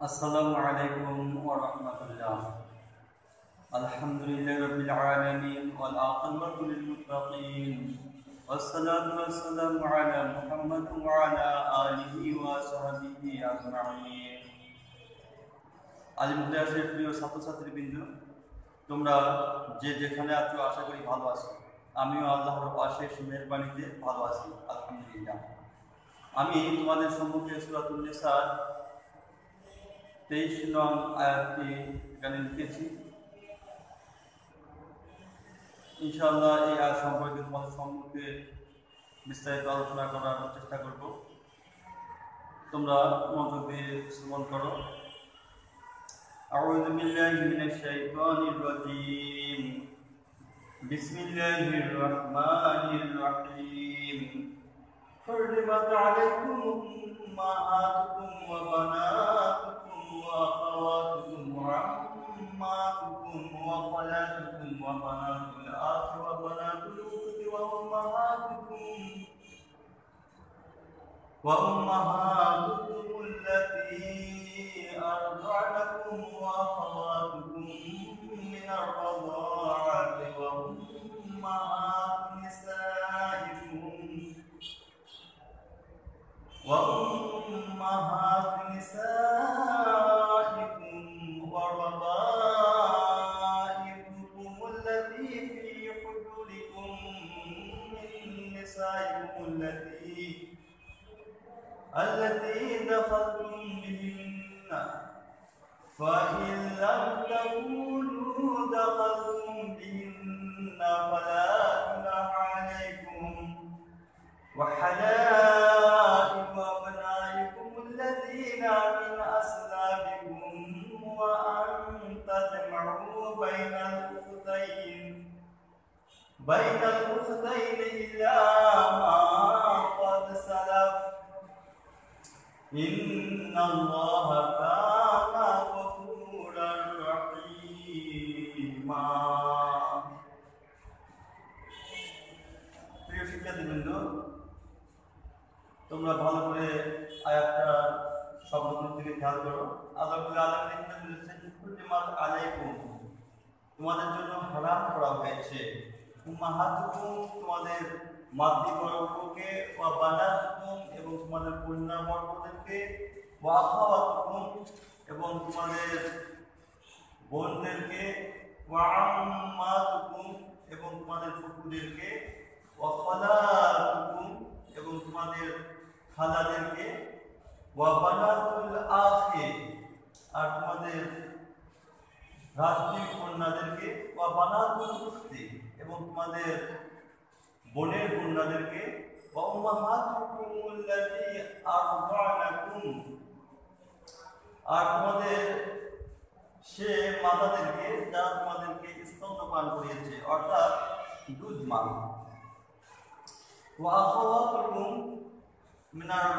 আসসালামু আলাইকুম ওয়া রাহমাতুল্লাহ। আলহামদুলিল্লাহি রাব্বিল আলামিন ওয়াল আকিবাতু লিল মুত্তাকিন ওয়াসসালাতু ওয়াসসালামু আলা মুহাম্মাদ ওয়া আলা আলিহি ওয়া সাহবিহি আজমাইন। আলিমুদ্দাসের প্রিয় ছাত্রছাত্রীবৃন্দ, তোমরা যে যেখানে আছো আশা করি ভালো আছো। আমিও আল্লাহর অশেষ মেহেরবানিতে ভালো আছি, আলহামদুলিল্লাহ। আমি তোমাদের সম্মুখে সূরাতুন নিসার 23 নং আয়াতটি এখানে লিখেছি। ইনশাআল্লাহ এই আয়াত সম্পর্কে তোমাদের সম্মুখে বিস্তারিত আলোচনা করার চেষ্টা করব। তোমরা মনোযোগ দিয়ে শ্রবণ করো। আউযু বিল্লাহি মিনাশ শাইতানির রাজীম। বিসমিল্লাহির রাহমানির রাহিম। حرمت عليكم أمهاتكم وبناتكم وأخواتكم وعماتكم وخالاتكم وبنات الأخ وبنات الأخت وأمهاتكم التي أرضعنكم وأخواتكم من الرضاعة وأمهات نسائكم وربائبكم التي في حجوركم من نسائكم التي دخلتم بهن، فإن لم تكونوا دخلتم بهن فلا جناح عليكم، وحلائل أبنائكم الذين من أصلابكم وأن تجمعوا بين الأختين إلا ما قد سلف، إن الله كان غفورا رحيما। প্রিয় শিক্ষার্থীবৃন্দ, তোমরা ভালো করে আয়াতটা শব্দগুলো থেকে খেয়াল করো। আল্লাহ আলাইকুম, তোমাদের জন্য হারাম করা হয়েছে। উম্মাহাতুকুম, তোমাদের মাতৃবর্গকে, ওয়া বানাতুকুম, এবং তোমাদের কন্যাবর্গদেরকে, ওয়া আখাওয়াতুকুম, এবং তোমাদের বোনদেরকে, ওয়া আম্মাতুকুম, এবং তোমাদের ফুফুদেরকে, ওয়া খালাতুকুম, এবং তোমাদের খালাদেরকে, ওয়া বানাতুল আখি, আর তোমাদের ভ্রাতৃ কন্যাদেরকে, ওয়া বানাতুল উখতি, এবং তোমাদের বোনের কন্যাদেরকে, ওয়া উম্মাহাতুকুম আল্লাতী আরদানাকুম, আর তোমাদের সে মাতাদেরকে যারা তোমাদেরকে স্তন্যপান করিয়েছে, অর্থাৎ দুধ মা। ওয়া আখাওয়াতুকুম মিনার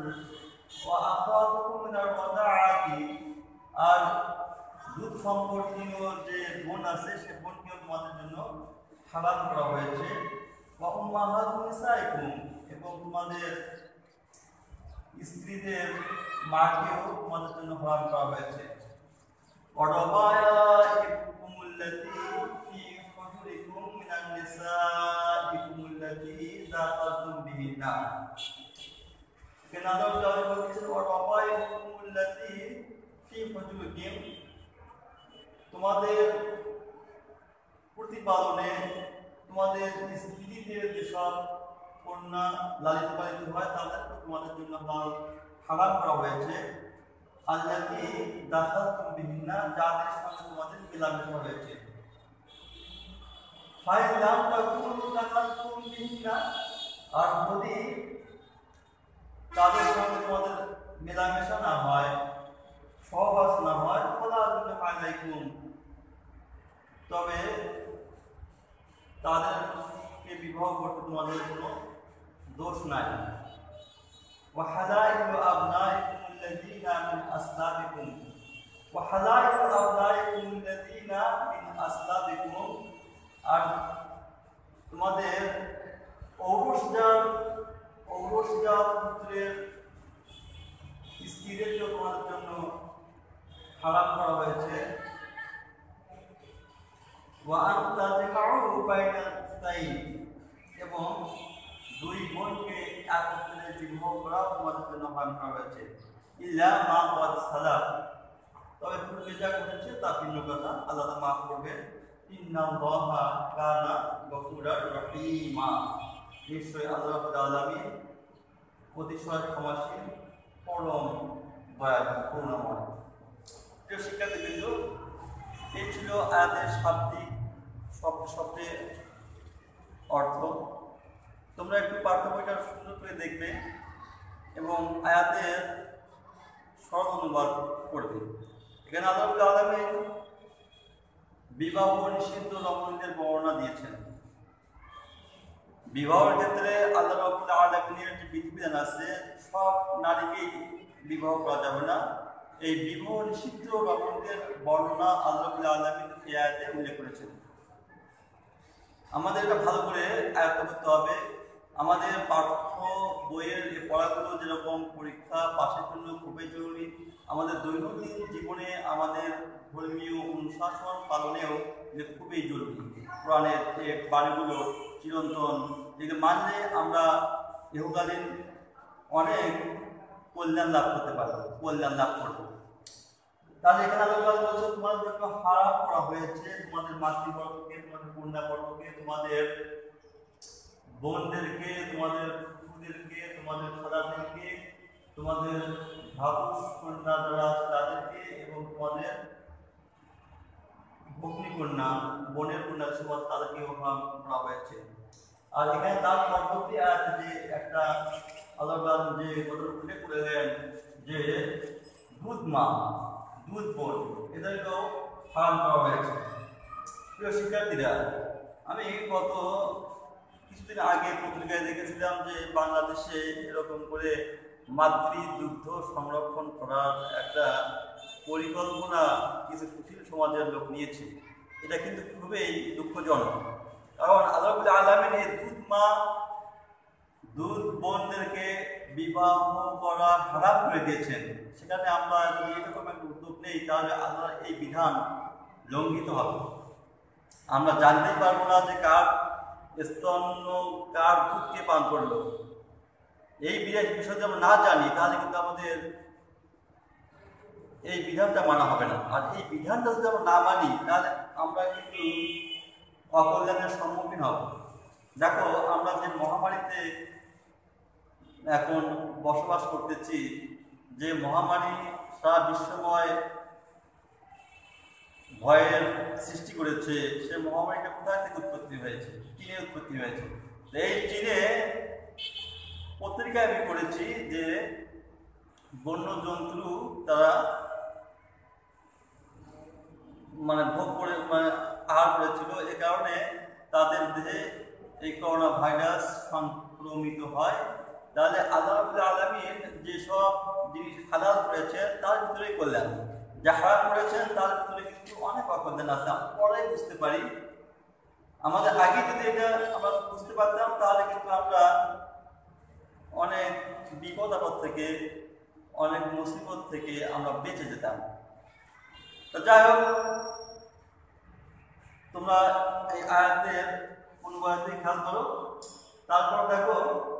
রাদাআতি, আর দুধ সম্পর্কীয় যে বোন আছে সে বোনকেও তোমাদের জন্য হারাম করা হয়েছে। ওয়া উম্মাহাতু নিসাইকুম, এবং তোমাদের স্ত্রীদের মাকেও তোমাদের জন্য হারাম করা হয়েছে। ওয়া রাবাইবুকুম আল্লাতী ফি হুজুরিকুম মিনান নিসাইকুম আল্লাতী দাখালতুম বিহিন্না। কেনাদার দাওয়া বলছেন ওয়া রাবাইবুকুম আল্লাতী ফি হুজুরিকুম, তোমাদের প্রতিপালনে তোমাদের স্ত্রীদের যেসব কন্যা লালিত পালিত হয় তাদেরকে তোমাদের জন্য হারাম করা হয়েছে। আল্লাতী দাখালতুম বিহিন্না, যাদের সঙ্গে তোমাদের মেলামেশা হয়েছে। ফাইন লাম তাকুনু দাখালতুম বিহিন্না, আর যদি তাদের সঙ্গে তোমাদের মেলামেশা না হয়, সহবাস না হয়, ফালা জুনাহা আলাইকুম, তবে তাদেরকে বিবাহ করতে তোমাদের কোনো দোষ নাই। ওয়া হালাইলু আবনাইকুম আল্লাযীনা মিন আসলাবিকুম, ওয়া হালাইলু আবনাইকুম আল্লাযীনা মিন আসলাবিকুম, আর তোমাদের ঔরসজাত পুত্রের স্ত্রীদেরকেও তোমাদের জন্য হারাম করা হয়েছে এবং দুই বোনকে একত্রে বিবাহ করা তোমাদের জন্য হারাম করা হয়েছে ইল্লা মা ওয়াদ সালাত, তবে পূর্বে যা ঘটেছে তা ভিন্ন কথা, আল্লাহ মাফ করবে। ইন্নাল্লাহা কানা গফুরার রহিমা, নিশ্চয়ই আল্লাহ রাব্বুল আলামিন অতিশয় ক্ষমাশীল, পরম দয়ালু, করুণাময়। প্রিয় শিক্ষার্থীবৃন্দ, এই ছিল আয়াতের শাব্দিক শব্দের অর্থ। তোমরা একটু পাঠ্য বইটা সুন্দর করে দেখবে এবং আয়াতের সরল অনুবাদ করবে। এখানে আল্লাহ রাব্বুল আলামিন বিবাহ নিষিদ্ধ রমণীদের বর্ণনা দিয়েছেন। বিবাহের ক্ষেত্রে আল্লাহ রাব্বুল আলামিনের যে বিধিবিধান আছে, সব নারীকেই বিবাহ করা যাবে না। এই বিবাহ নিষিদ্ধ রমণীদের বর্ণনা আল্লাহ রাব্বুল আলামিন এই আয়াতে উল্লেখ করেছেন। আমাদের এটা ভালো করে আয়ত্ত করতে হবে। আমাদের পাঠ্য বইয়ের যে পড়াগুলো যেরকম পরীক্ষা পাশের জন্য খুবই জরুরি, আমাদের দৈনন্দিন জীবনে আমাদের ধর্মীয় অনুশাসন পালনেও যে খুবই জরুরি। কোরআনের যে বাণীগুলো চিরন্তন, যেগুলো মানলে আমরা ইহকালীন অনেক কল্যাণ লাভ করতে পারবো, কল্যাণ লাভ করবো। তাহলে এখানে আল্লাহ বলছে তোমাদের জন্য হারাম করা হয়েছে তোমাদের মাতৃবর্গকে, তোমাদের কন্যাবর্গকে, তোমাদের বোনদেরকে, তোমাদের ফুফুদেরকে, তোমাদের খালাদেরকে, তোমাদের ভাবুস কন্যা যারা আছে তাদেরকে এবং তোমাদের ভগ্নী কন্যা, বোনের কন্যা সমাজ তাদেরকে হারাম করা হয়েছে। আর এখানে তার পরবর্তী আয়াতে যে একটা আল্লাহ যে কথা উল্লেখ করেছেন যে দুধ মা, দুধ বোন, এদেরকেও হারাম করা হয়েছে। প্রিয় শিক্ষার্থীরা, আমি গত কিছুদিন আগে পত্রিকায় দেখেছিলাম যে বাংলাদেশে এরকম করে মাতৃদুগ্ধ সংরক্ষণ করার একটা পরিকল্পনা কিছু সুশীল সমাজের লোক নিয়েছে। এটা কিন্তু খুবই দুঃখজনক, কারণ আল্লাহ রাব্বুল আলামিন এই দুধ মা, দুধ বোনদেরকে বিবাহ করা হারাম করে দিয়েছেন। সেখানে আমরা যদি এরকম একটা উদ্যোগ নেই তাহলে আল্লাহর এই বিধান লঙ্ঘিত হবে। আমরা জানতেই পারবো না যে কার স্তন্য, কার দুধকে পান করলো। এই বিষয় যদি আমরা না জানি তাহলে কিন্তু আমাদের এই বিধানটা মানা হবে না। আর এই বিধানটা যদি আমরা না মানি তাহলে আমরা কিন্তু অকল্যাণের সম্মুখীন হব। দেখো, আমরা যে মহামারীতে এখন বসবাস করতেছি, যে মহামারী সারা বিশ্বময় ভয়ের সৃষ্টি করেছে, সে মহামারীটা কোথায় থেকে উৎপত্তি হয়েছে? চীনে উৎপত্তি হয়েছে। এই চীনে পত্রিকায় আমি পড়েছি যে বন্য জন্তু তারা ভোগ করে আহার করেছিল, এ কারণে তাদের দেহে এই করোনা ভাইরাস সংক্রমিত হয়। তাহলে আল্লাহ রাব্বুল আলামিন যেসব জিনিস হালাল করেছেন তার ভিতরেই কল্যাণ, যা হারাম করেছেন তার ভিতরে কিন্তু অনেক অকল্যাণ আছে। আমরা পরেই বুঝতে পারি। আমাদের আগে যদি এটা আমরা বুঝতে পারতাম তাহলে কিন্তু আমরা অনেক বিপদ আপদ থেকে, অনেক মুসিবত থেকে আমরা বেঁচে যেতাম। তো যাই হোক, তোমরা এই আয়াতের অনুবাদে খেয়াল করো। তারপর দেখো,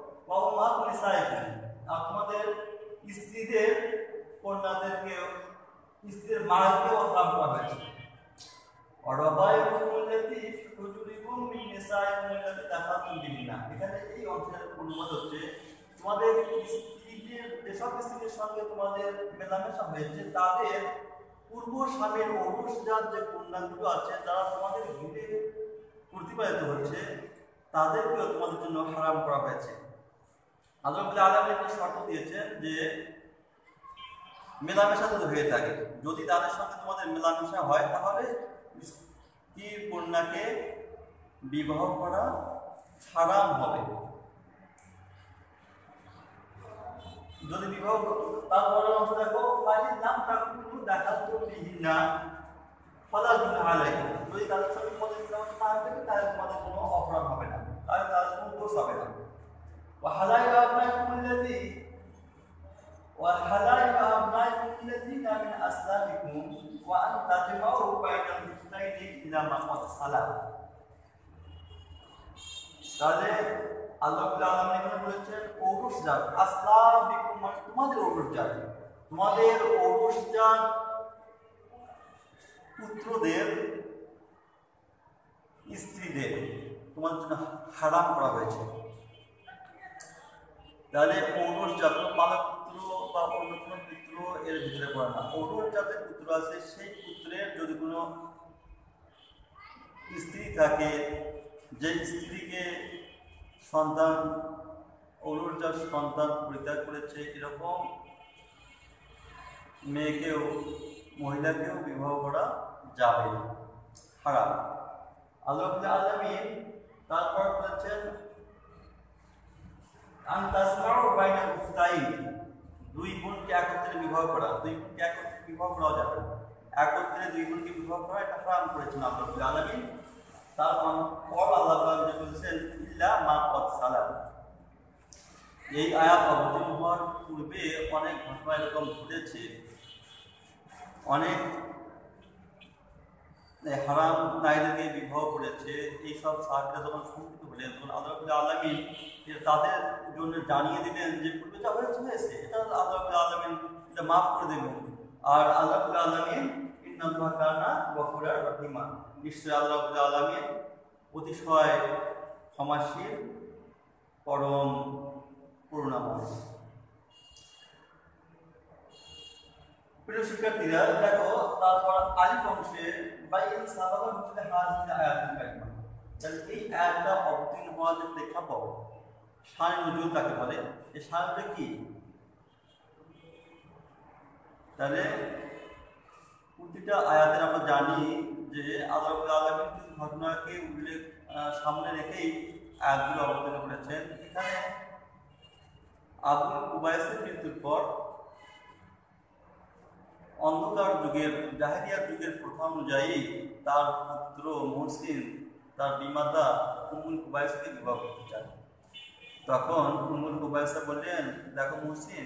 আর তোমাদের স্ত্রীদের কন্যাদেরকেও, স্ত্রীর মাকেও হারাম করা হয়েছে। এখানে এই অংশের অনুবাদ হচ্ছে তোমাদের স্ত্রীদের, যেসব স্ত্রীদের সঙ্গে তোমাদের মেলামেশা হয়েছে তাদের পূর্ব স্বামীর ঔরসজাত যে কন্যাগুলো আছে যারা তোমাদের ঘিরে প্রতিপালিত হচ্ছে তাদেরকেও তোমাদের জন্য হারাম করা হয়েছে। আল্লাহ রাব্বুল আলামিন একটা শর্ত দিয়েছেন যে মেলামেশা যদি হয়ে থাকে, যদি তাদের সঙ্গে তোমাদের মেলামেশা হয় তাহলে স্ত্রীর কন্যাকে বিবাহ করা হারাম হবে। যদি বিবাহ, তারপরে অংশ দেখো, নাম তাকুলু দাখালতু বিহিন্না ফালা গুনাহা আলাইকুম, যদি তাদের সঙ্গে তোমাদের মেলামেশা না থাকে তাহলে তোমাদের কোনো অপরাধ হবে না, তাহলে তাদের কোনো দোষ হবে না। وحلائل أبنائكم الذين من আসলামিকুম ওয়া আন তাজমাউ বাইনাল উখতাইনি ইলা মা ক্বাদ সালাহ। তাহলে আল্লাহ রাব্বুল আলামিন এখানে বলেছেন ঔরসজাত, আসলামিকুম মানে তোমাদের ঔরসজাত, তোমাদের ঔরসজাত পুত্রদের স্ত্রীদের তোমাদের জন্য হারাম করা হয়েছে। তাহলে ঔরস জাত পালক পুত্র বা অন্য কোনো পুত্র এর ভিতরে পড়ে না। ঔরস জাতের পুত্র আছে, সেই পুত্রের যদি কোনো স্ত্রী থাকে, যে স্ত্রীকে সন্তান ঔরস জাত সন্তান পরিত্যাগ করেছে, এরকম মেয়েকেও মহিলাকেও বিবাহ করা যাবে না, হারাম। আল্লাহ রাব্বুল আলামিন তারপর বলেছেন আন তাসমাউ বাইনাল উখতাইন, দুই বোনকে একত্রে বিবাহ করা, দুই বোনকে একত্রে বিবাহ করা যাবে না, একত্রে দুই বোনকে বিবাহ করা এটা হারাম করেছেন আল্লাহ রাব্বুল আলামিন। তারপর আল্লাহ তাআলা বলেছেন ইল্লা মা ক্বাদ সালাহ। এই আয়াত অবতীর্ণ হওয়ার পূর্বে অনেক ঘটনা এরকম ঘটেছে, অনেক হারাম নারীদেরকে বিবাহ করেছে। এইসব সাহাবীরা যখন সম্মিলিত হলেন তখন আল্লাহ রাব্বুল আলামিন তাদের জন্য জানিয়ে দিলেন যে পূর্বে যা হয়েছে এটা আল্লাহ রাব্বুল আলামিন এটা মাফ করে দেবেন। আর আল্লাহ রাব্বুল আলামিন ইন্নাল্লাহা কানা গফুরার রহিমা, নিশ্চয়ই আল্লাহ রাব্বুল আলামিন অতিশয় ক্ষমাশীল, পরম করুণাময়। প্রিয় শিক্ষার্থীরা দেখো, তারপর আলিফ অংশে বাইন সাবাবা মিথলে হাযিহি আয়াতুল কারিমা। তাহলে এই আয়াতটা অবতীর্ণ হওয়ার যে প্রেক্ষাপট, শান নুজুল তাকে বলে, এই শানটা কি? তাহলে প্রতিটা আয়াতের আমরা জানি যে আল্লাহ রাব্বুল আলামিন কিছু ঘটনাকে উল্লেখ সামনে রেখেই আয়াতগুলো অবতীর্ণ করেছেন। এখানে আবুল কুবাইসের মৃত্যুর পর অন্ধকার যুগের জাহেলিয়াত যুগের প্রথা অনুযায়ী তার পুত্র মুহসিন তার বিমাতা উম্মুল কুবাইসকে বিবাহ করতে চান। তখন উম্মুল কুবাইসা বললেন, দেখো মুহসিন,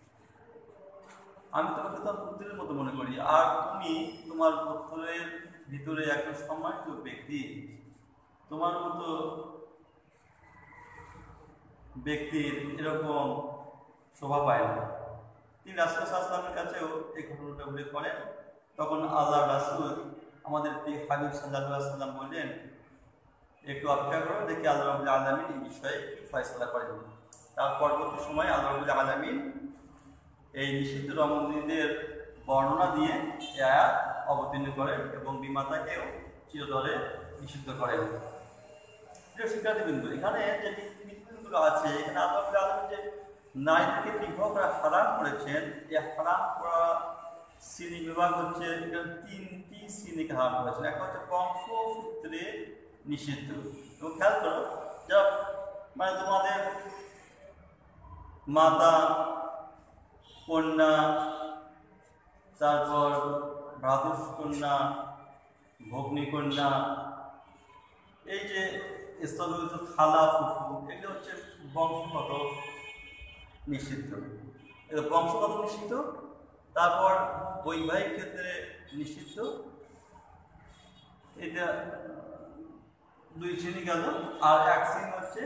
আমি তোমাকে তোমার পুত্রের মতো মনে করি, আর তুমি তোমার পুত্রের ভিতরে একজন সম্মানিত ব্যক্তি, তোমার মতো ব্যক্তির এরকম শোভা পায় না। তিনি রাসূল সাল্লাল্লাহু আলাইহি ওয়াসাল্লামের কাছেও এই ঘটনাটা উল্লেখ করেন। তখন আল্লাহ রাসূল আমাদের হাবিব সাল্লাল্লাহু আলাইহি ওয়াসাল্লাম বললেন, একটু অপেক্ষা করো, দেখি আল্লাহ রাব্বুল আলামিন এই বিষয়ে কি ফয়সালা করেন। তার পরবর্তী সময় আল্লাহ রাব্বুল আলামিন এই নিষিদ্ধ রমণীদের বর্ণনা দিয়ে এই আয়াত অবতীর্ণ করেন এবং বিমাতাকেও চিরতরে নিষিদ্ধ করেন। প্রিয় শিক্ষার্থীবৃন্দ, এখানে যে নীতিগুলো আছে, এখানে আল্লাহ রাব্বুল আলামিন যে নারীদেরকে বিবাহ করা হারাম করেছেন, এই হারাম করা শ্রেণী বিভাগ হচ্ছে তিনটি শ্রেণীকে হারাম করেছেন। একটা হচ্ছে বংশসূত্রে নিষিদ্ধ, এবং খেয়াল করো যা মানে তোমাদের মাতা, কন্যা, তারপর ভ্রাতুষ্কন্যা, ভগ্নীকন্যা, এই যে স্থলগত খালা, ফুফু, এগুলো হচ্ছে বংশগত নিষিদ্ধ, এটা বংশগত নিষিদ্ধ। তারপর বৈবাহিক ক্ষেত্রে নিষিদ্ধ, এটা দুই শ্রেণী গেল। আর এক শ্রেণী হচ্ছে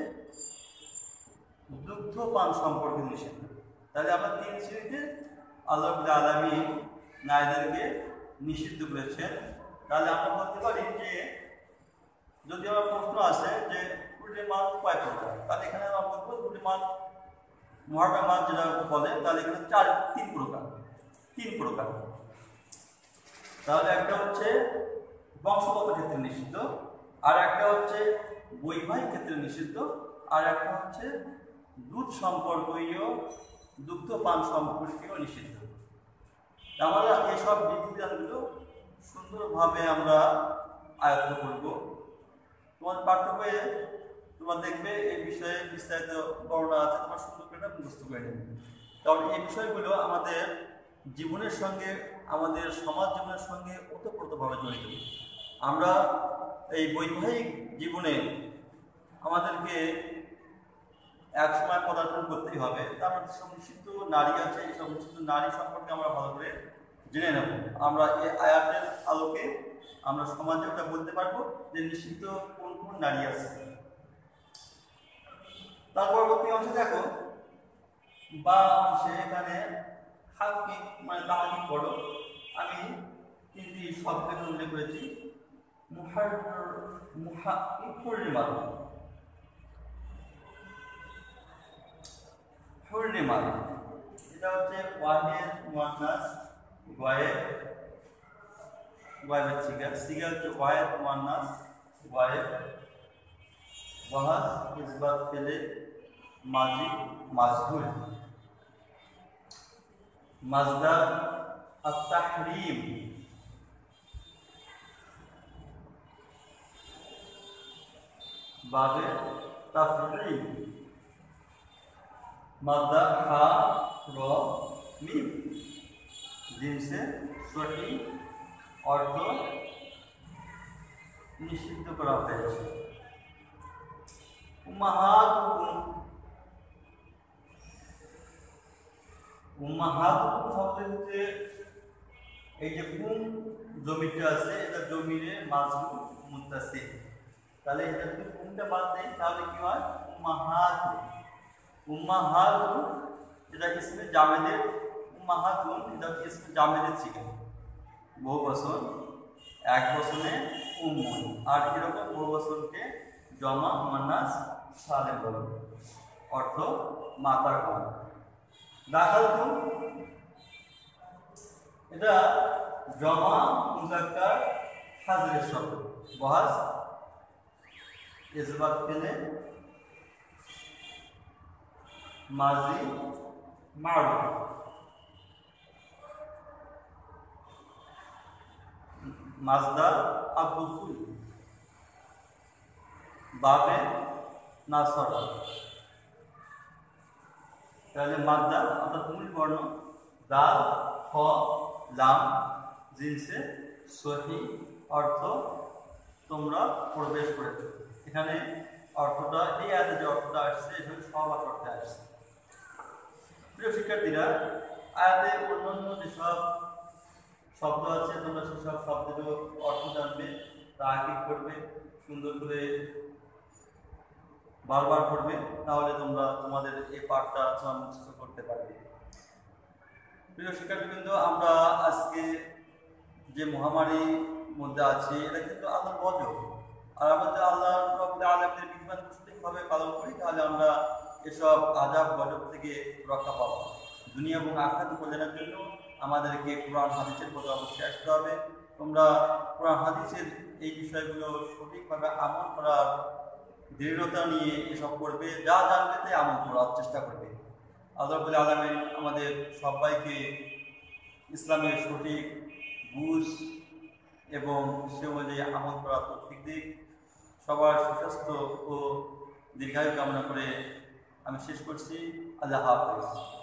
দুগ্ধপান সম্পর্কে নিষিদ্ধ। তাহলে আমরা তিন শ্রেণীতে আল্লাহ রাব্বুল আলামিন নারীদেরকে নিষিদ্ধ করেছেন। তাহলে আমরা বলতে পারি যে যদি আমার প্রশ্ন আসে যে উল্টে মাছ কয় প্রকার, তাহলে এখানে আমরা বলবো উল্টে মাছ মহাটা মাছ যেটা বলে, তাহলে এখানে তিন প্রকার। তাহলে একটা হচ্ছে বংশগত ক্ষেত্রে নিষিদ্ধ, আর একটা হচ্ছে বৈবাহিক ক্ষেত্রে নিষিদ্ধ, আর একটা হচ্ছে দুধ সম্পর্কীয় দুগ্ধপান সম্পর্কীয় নিষিদ্ধ। আমরা এইসব বিধিবিধানগুলো সুন্দরভাবে আমরা আয়ত্ত করব। তোমার পাঠ্য বইয়ে তোমরা দেখবে এই বিষয়ে বিস্তারিত বর্ণনা আছে, তোমার সুন্দর করে মুখস্থ করে নেবে। কারণ এই বিষয়গুলো আমাদের জীবনের সঙ্গে, আমাদের সমাজ জীবনের সঙ্গে ওতপ্রোতভাবে জড়িত। আমরা এই বৈবাহিক জীবনে আমাদেরকে এক সময় পদার্পণ করতেই হবে। তার মধ্যে সব নিষিদ্ধ নারী আছে, এই সব নিষিদ্ধ নারী সম্পর্কে আমরা ভালো করে জেনে নেব। আমরা এই আয়াতের আলোকে আমরা সমাজে ওটা বলতে পারবো যে নিষিদ্ধ কোন কোন নারী আছে। তার পরবর্তী অংশে দেখো বা অংশে এখানে হাকিক মানে তাহকিক পড়ো। আমি তিনটি শব্দকে উল্লেখ করেছি। হুররিমাত, হুররিমাত এটা হচ্ছে ওয়াহেদ মুয়ান্নাস গায়েব, গায়েবের সিগা হচ্ছে ওয়াহেদ মুয়ান্নাস গায়েব, ওয়াহাস ইসবাত ফেলে মাজি মাজহুর, মাজদার আত-তাহরিম, বাবে তাফরিম, মাদ্দা হা র মিম, জিনসে সহি অর্থ নিষিদ্ধ করা হয়েছে। উম্মাহাতুকুম, উম্মাহাতুকুম শব্দের হচ্ছে এই যে কুম জমিটা আছে এটা জমিরে মাজমু মুত্তাসিল, তাহলে এটা যদি কুমটা বাদ দেয় তাহলে কি হয় উম্মাহাতু, উম্মাহাতু এটা ইসমে জামেদের, উম্মাহাতুন এটা ইসমে জামেদের সিগা, বহু বচন এক বচনে উম্মুন, আর এরকম বহু বচনকে জমা মুয়ান্নাস সালেম বলে, অর্থ মাতার গণ। দাখালতু এটা জমা মুজাক্কার হাজরের শব্দ, বহাস ইসবাত ফেলে মাজি মারুফ, মাজদার আবদুল, বাবে নাসরা, তাহলে মাদ্দা অর্থাৎ মূল বর্ণ, দাল খ লাম, জিনসে সহি অর্থ তোমরা প্রবেশ করেছো। এখানে অর্থটা এই আয়াতে যে অর্থটা আসছে এখানে সহবাস অর্থে আসছে। প্রিয় শিক্ষার্থীরা, আয়াতে অন্যান্য যেসব শব্দ আছে তোমরা সেসব শব্দেরও অর্থ জানবে, তাহাকিক করবে, সুন্দর করে বারবার করবে, তাহলে তোমরা তোমাদের এই পাঠটা মুখস্থ করতে পারবে। প্রিয় শিক্ষার্থীবৃন্দ, আমরা আজকে যে মহামারীর মধ্যে আছি এটা কিন্তু আল্লাহর গজব, আর আমরা যদি আল্লাহ রব্বুল আলামিনের বিধান সঠিকভাবে পালন করি তাহলে আমরা এসব আযাব গজব থেকে রক্ষা পাবো। দুনিয়া এবং আখিরাত কল্যাণের জন্য আমাদেরকে কোরআন হাদিসের প্রতি অবশ্যই আসতে হবে। তোমরা কোরআন হাদিসের এই বিষয়গুলো সঠিকভাবে আমল করার দৃঢ়তা নিয়ে এসব করবে, যা জানবে তাই আমল করার চেষ্টা করবে। আল্লাহ রাব্বুল আলামিন আমাদের সবাইকে ইসলামের সঠিক বুঝ এবং সে অনুযায়ী আমল করার তৌফিক দিক। সবার সুস্বাস্থ্য ও দীর্ঘায়ু কামনা করে আমি শেষ করছি। আল্লাহ হাফেজ।